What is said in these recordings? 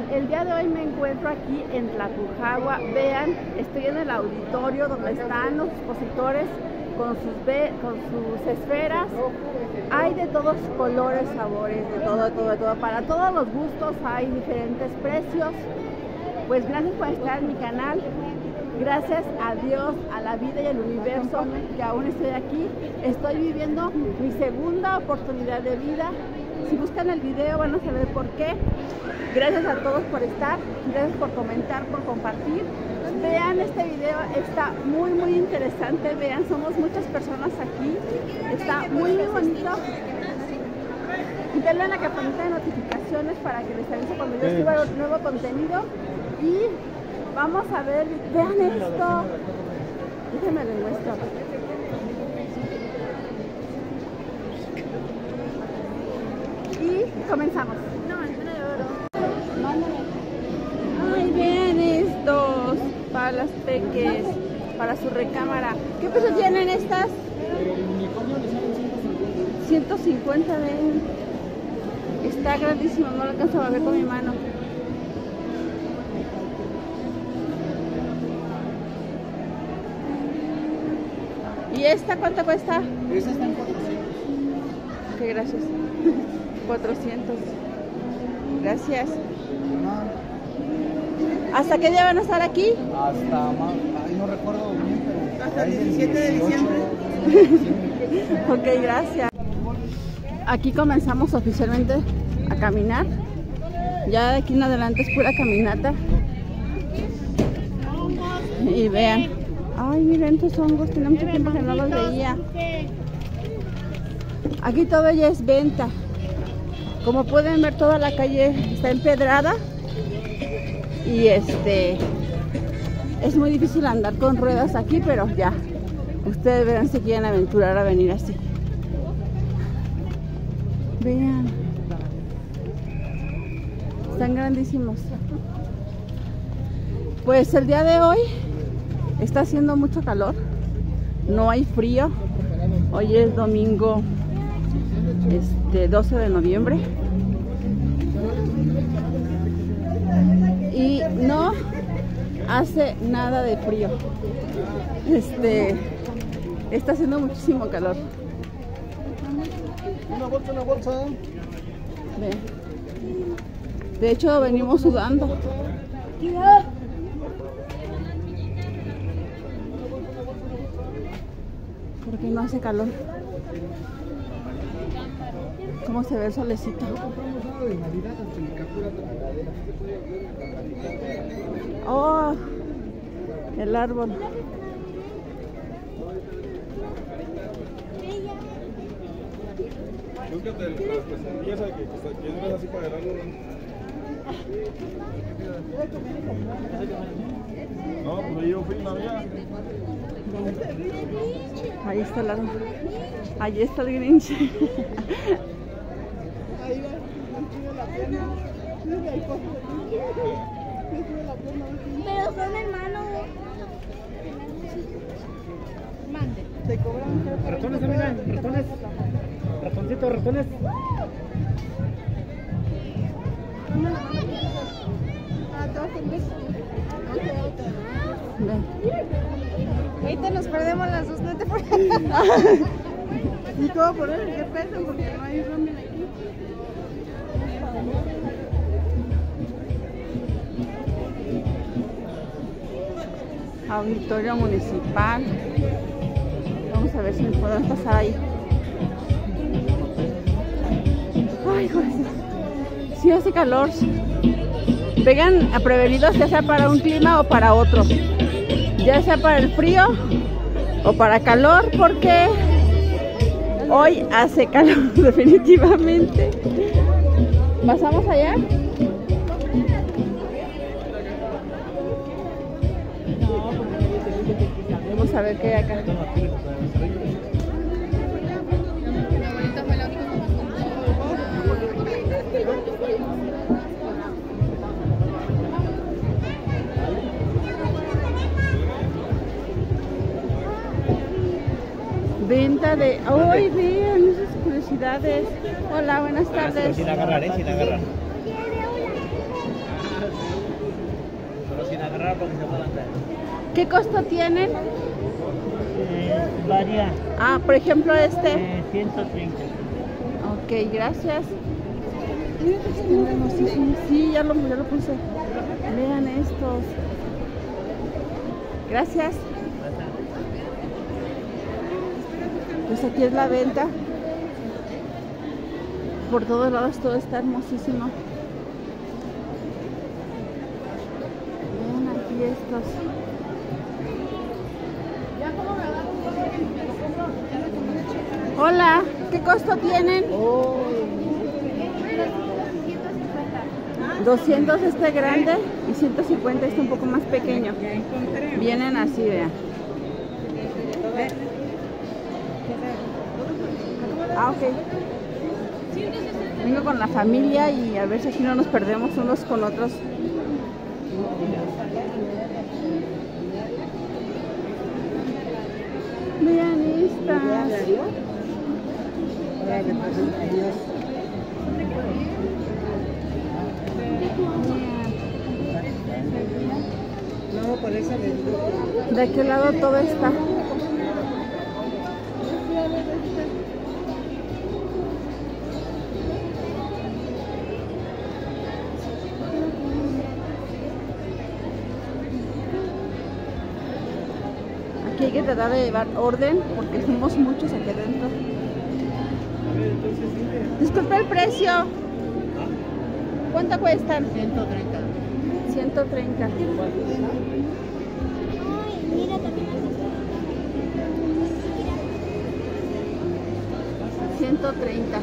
El día de hoy me encuentro aquí en Tlapujawa. Vean, estoy en el auditorio donde están los expositores con sus esferas. Hay de todos colores, sabores, de todo. Para todos los gustos hay diferentes precios. Pues gracias por estar en mi canal. Gracias a Dios, a la vida y al universo que aún estoy aquí. Estoy viviendo mi segunda oportunidad de vida. Si buscan el video van a saber por qué. Gracias a todos por estar, gracias por comentar, por compartir. Vean este video, está muy interesante. Vean, somos muchas personas aquí. Está muy bonito. Y denle a la campanita de notificaciones para que les avise cuando yo suba nuevo contenido. Y vamos a ver, vean esto. Déjenme les muestro. Y comenzamos. No, es de oro. Mándame. Ay, vean estos. Para las peques, para su recámara. ¿Qué precio tienen estas? 150 de él. Está grandísimo, no lo alcanzo a ver con mi mano. ¿Y esta cuánto cuesta? Esta está en 400. Ok, gracias. 400. Gracias. ¿Hasta qué día van a estar aquí? Hasta más, no recuerdo bien, pero hasta el 17 de diciembre. Ok, gracias. Aquí comenzamos oficialmente a caminar. Ya de aquí en adelante es pura caminata. Y vean. Ay, miren estos hongos, tiene mucho tiempo que no los veía. Aquí todo ya es venta. Como pueden ver, toda la calle está empedrada. Y es muy difícil andar con ruedas aquí, pero ya. Ustedes verán si quieren aventurar a venir así. Vean. Están grandísimos. Pues el día de hoy está haciendo mucho calor. No hay frío. Hoy es domingo 12 de noviembre. Y no hace nada de frío. Está haciendo muchísimo calor. Una bolsa. Vean. De hecho, venimos sudando. Porque no hace calor. ¿Cómo se ve el solecito? Oh, el árbol. Nunca te las quesadillas que entras así para agarrarlo. No, pues ahí yo fui una vez. Ahí está el árbol. Ahí está el Grinch. Ahí va, me la pierna. Pero son hermanos. Mande. Te cobran. Ratones, amiga, ratones. Ratoncitos, ratones. Ahorita nos perdemos las dos, no te pones. ¿Y cómo poner el GPS? Porque no hay roaming aquí. Auditorio municipal. Vamos a ver si nos podemos pasar ahí. Ay, joder. Sí hace calor. Vengan a prevenidos, ya sea para un clima o para otro. Ya sea para el frío o para calor, porque hoy hace calor definitivamente. ¿Pasamos allá? Vamos a ver qué hay acá. Venta de... ¡Ay, vean esas curiosidades! Hola, buenas tardes. Si la agarrar, si la agarrar. para que se puedan ver. ¿Qué costo tienen? Varía. Ah, por ejemplo este. 130. Ok, gracias. Sí, ya lo puse. Vean estos. Gracias. Pues aquí es la venta. Por todos lados todo está hermosísimo. Vean aquí estos. Hola, ¿qué costo tienen? 200 este grande y 150 este un poco más pequeño. Vienen así, vean. Ah, ok. Vengo con la familia y a ver si aquí no nos perdemos unos con otros. Vean estas. No, por eso les digo. ¿De qué lado todo está? Aquí hay que tratar de llevar orden porque somos muchos aquí adentro. Disculpe el precio. ¿Cuánto cuestan? 130. 130. Ay, mira también. 130.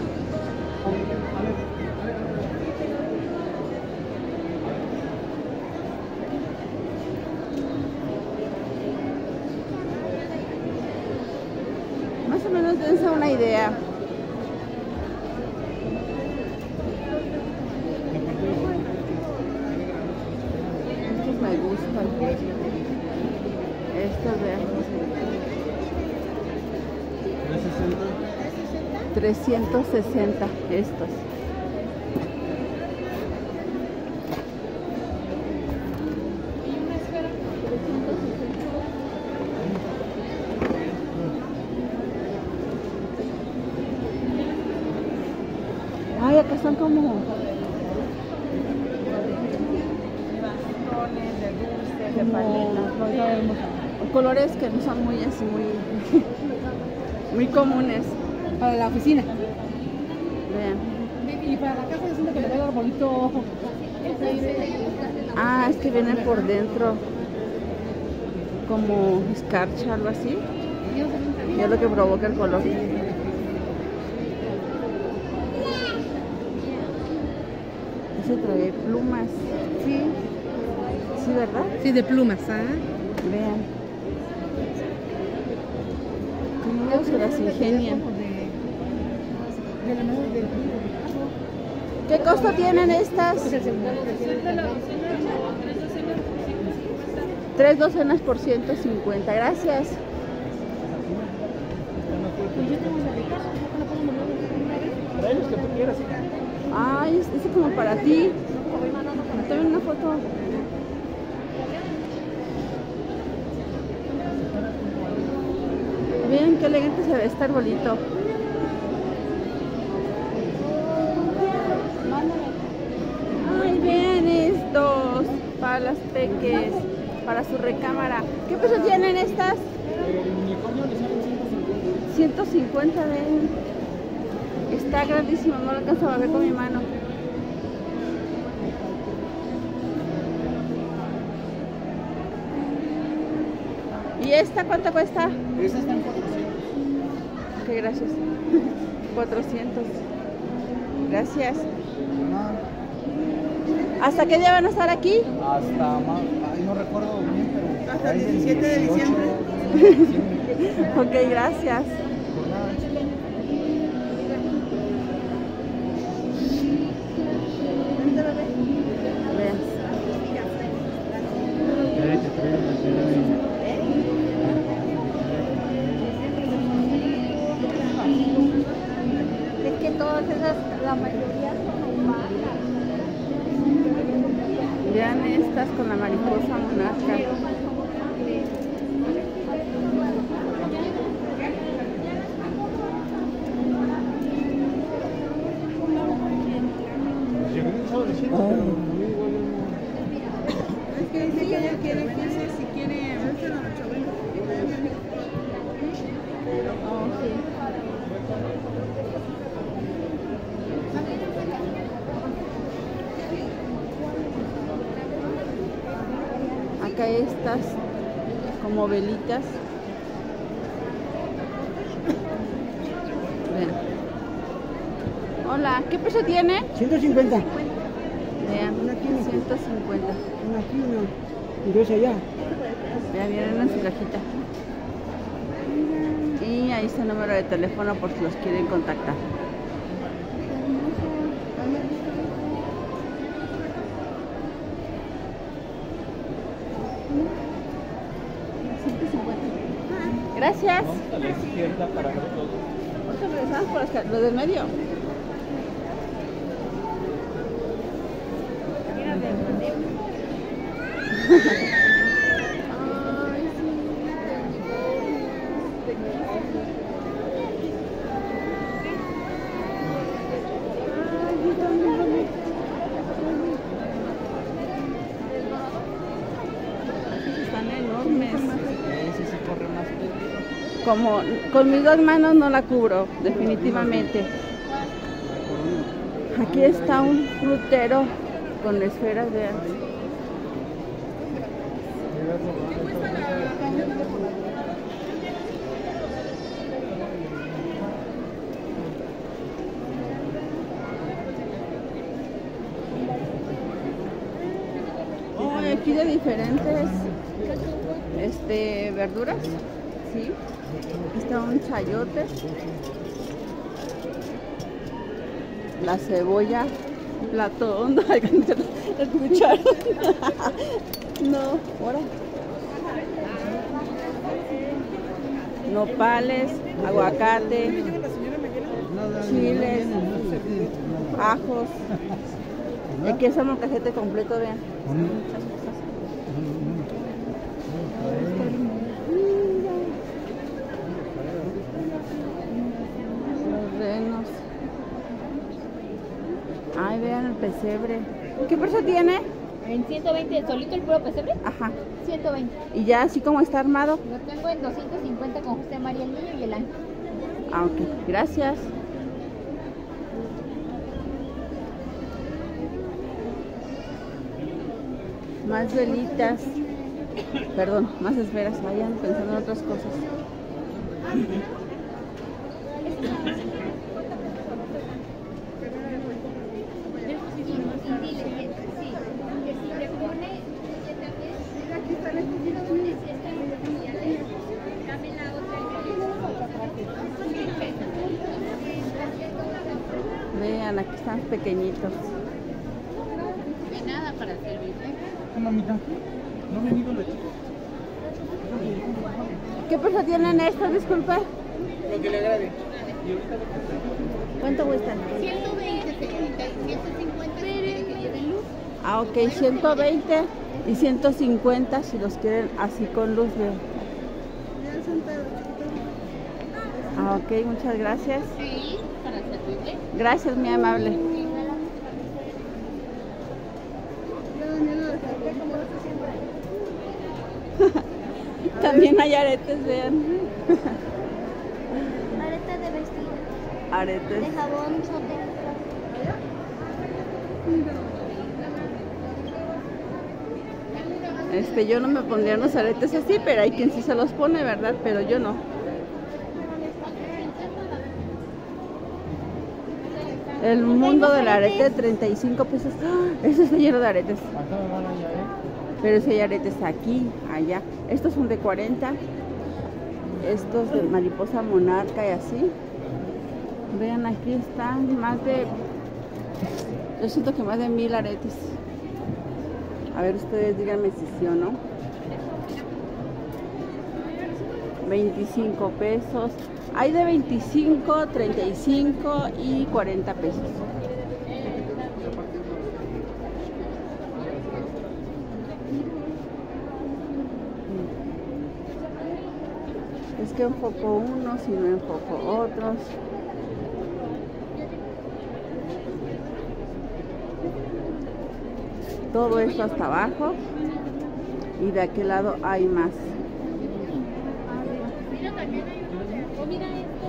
Más o menos dense una idea. Estos me gustan. Estos vean. 360 estos. Ay, acá están como bastones de dulces, de palitos, colores que no son muy así, muy comunes. Para la oficina. Vean. Y para la casa yo siento que le va a dar bonito. Ah, es que vienen por dentro como escarcha, algo así. Y es lo que provoca el color. Ese trae plumas. Sí. Sí, ¿verdad? Sí, de plumas, ¿ah? Vean. Cómo se las ingenian. ¿Qué costo tienen estas? 3 docenas por 150. Gracias. Trae los que tú quieras. Ay, este es como para ti. Tomen una foto. Vean qué elegante se ve este arbolito. Ay, vean estos. Para las peques. Para su recámara. ¿Qué peso tienen estas? El unicornio le salen 150 de él. Está grandísimo, no lo alcanzo a ver con mi mano. ¿Y esta cuánto cuesta? Esas están 400. Ok, gracias. 400. Gracias. ¿Hasta qué día van a estar aquí? Hasta más, ay, no recuerdo bien, pero Hasta el 17 de diciembre. Ok, gracias. Vean. Es que todas esas, la mayoría son opacas. Vean estas con la mariposa monarca. Es que dice que ella quiere 15, si quiere. Oh, sí. Acá estas como velitas. Ven. Hola, ¿qué precio tiene? 150. Vean, Una aquí. 150. Una aquí, una. Y dos allá. Vean, vienen en su cajita. Y ahí está el número de teléfono por si los quieren contactar. Gracias. Vamos a la izquierda para ver todo. Ahorita regresamos por lo del medio. Están enormes. Ese sí corre más peligro. Como con mis dos manos no la cubro, definitivamente. Aquí está un frutero con esferas, vean. Oh, aquí de diferentes verduras, sí. Está un chayote, la cebolla, platón, no alcancé a escuchar. No, ahora. Nopales, aguacate, chiles, ajos. Aquí está un cajete completo, vean. Muchas cosas. Los renos. Ay, vean el pesebre. ¿Qué precio tiene? En 120, solito el puro pesebre, Ajá. 120. Y ya así como está armado. Lo tengo en 250 con José María el Niño y el Ángel. Ah, ok. Gracias. Más velitas. Perdón, más esferas. Vayan pensando en otras cosas. Vean, aquí están pequeñitos. De nada para servirle. Mamita, no me digo la chica. ¿Qué precio tienen estos? Disculpe. Lo que le agrade. ¿Cuánto cuestan? 120, señorita, y 150 si quiere que lleven luz. Ah, ok, 120 y 150 si los quieren así con luz. Vean. Ah, ok, muchas gracias. Sí, para servirle. Gracias, muy amable. También hay aretes, vean. Aretes de vestido, Aretes. de jabón, sote. Yo no me pondría unos aretes así, pero hay quien sí se los pone, ¿verdad? Pero yo no. El mundo del arete, 35 pesos. ¡Ah! Eso está lleno de aretes. Pero si hay aretes aquí, allá. Estos son de 40. Estos de mariposa monarca y así. Vean, aquí están más de... Yo siento que más de 1000 aretes. A ver, ustedes díganme si sí o no. 25 pesos. Hay de 25, 35 y 40 pesos. Es que enfoco unos y no enfoco otros. Todo esto hasta abajo. Y de aquel lado hay más. Mira, también hay uno. O mira esto.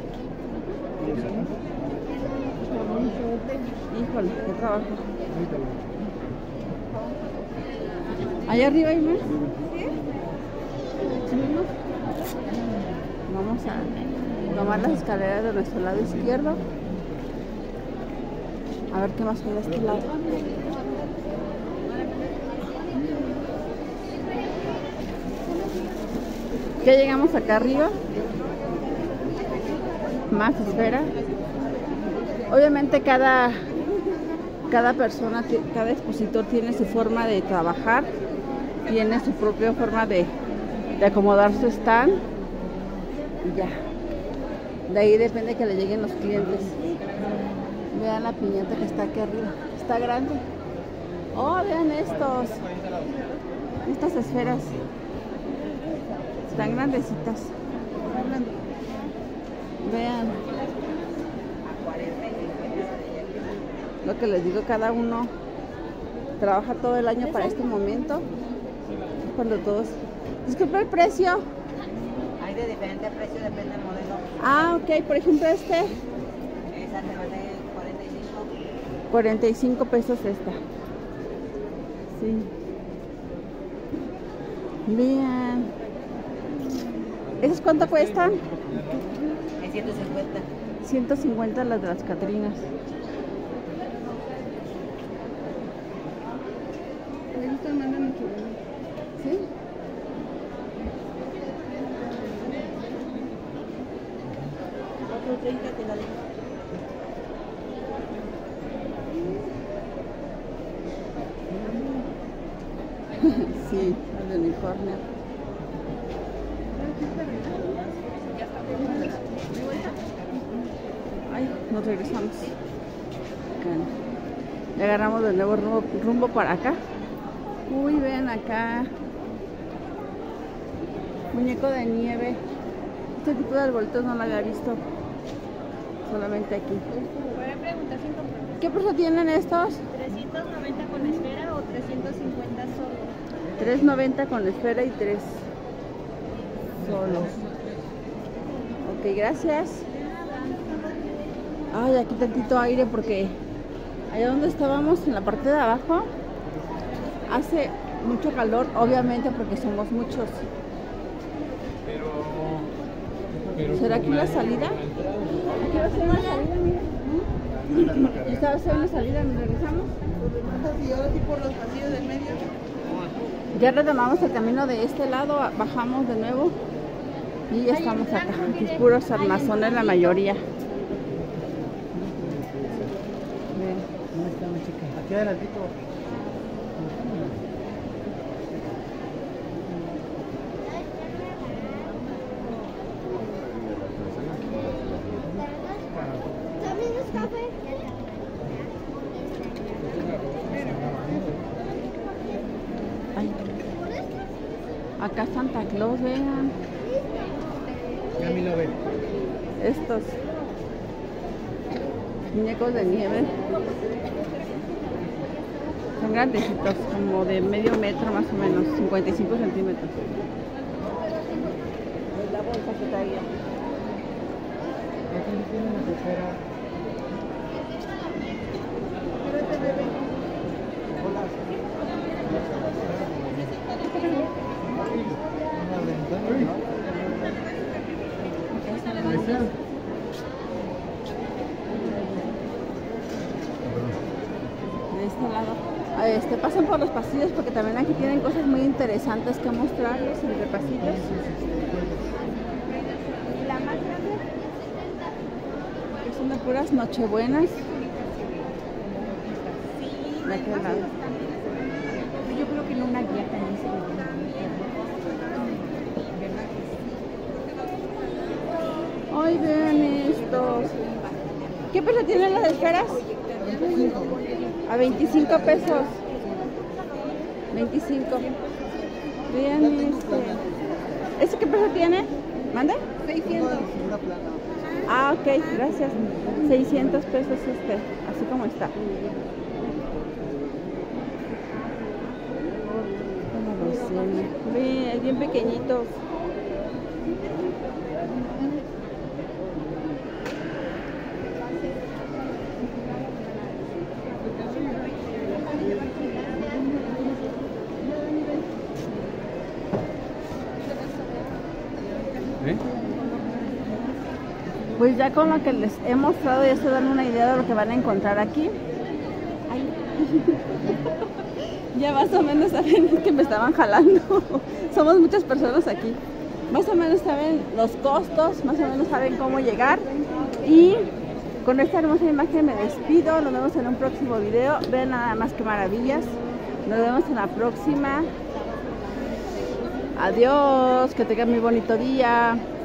Híjole, qué trabajo. Allá arriba hay más. ¿Sí? Vamos a tomar las escaleras de nuestro lado izquierdo. A ver qué más hay de este lado. Ya llegamos acá arriba. Más esfera. Obviamente cada persona, cada expositor tiene su forma de trabajar, tiene su propia forma de acomodar su stand y ya. De ahí depende que le lleguen los clientes. Vean la piñata que está aquí arriba, está grande. Oh, vean estas esferas, están grandecitas. Vean. Lo que les digo, cada uno trabaja todo el año para este momento. Cuando todos... Disculpe el precio. Hay de diferente precio, depende del modelo. Ah, ok. Por ejemplo, este. Esa te vale 45. 45 pesos esta. Sí. Vean. ¿Esas cuánto cuestan? Es 150. 150 las de las Catrinas. Me gustan más de mucho. ¿Sí? Otro 30 te la dejo. Sí, el de unicornio. Ay, nos regresamos. Ya agarramos de nuevo rumbo para acá. Uy, ven acá. Muñeco de nieve. Este tipo de arbolitos no lo había visto. Solamente aquí. Pueden preguntar sin compromiso. ¿Qué precio tienen estos? 390 con esfera o 350 solo. 390 con esfera y 3 solos. Ok, gracias. Ay, aquí tantito aire porque allá donde estábamos, en la parte de abajo, hace mucho calor, obviamente porque somos muchos. ¿Será aquí la salida? Aquí va a ser la salida, mira. ¿Esta va a ser la salida? ¿Nos regresamos? Y ahora sí por los pasillos del medio. Ya retomamos el camino de este lado, bajamos de nuevo y ya estamos acá. Aquí es puros armazones la mayoría. Aquí adelantito. ¿También es café? Ay. Acá Santa Claus, vean. Camilo ve. Estos muñecos de nieve son grandecitos, como de medio metro más o menos, 55 centímetros. La bolsa que traía. Aquí tienen la tercera. De este lado. Pasen por los pasillos porque también aquí tienen cosas muy interesantes que mostrarles entre pasillos. Y la más grande, que son de puras nochebuenas. De aquel lado. Yo creo que en una guía también se ve. Ay, vean estos. ¿Qué precio tienen las esferas? A 25 pesos. 25. Vean este. ¿Este qué precio tiene? ¿Mande? 600. Ah, ok, gracias. 600 pesos así como está. Bien pequeñitos. Pues ya con lo que les he mostrado ya se dan una idea de lo que van a encontrar aquí. Ay. Ya más o menos saben que me estaban jalando. Somos muchas personas aquí. Más o menos saben los costos, más o menos saben cómo llegar. Y con esta hermosa imagen me despido. Nos vemos en un próximo video. Vean nada más qué maravillas. Nos vemos en la próxima. Adiós, que tengan muy bonito día.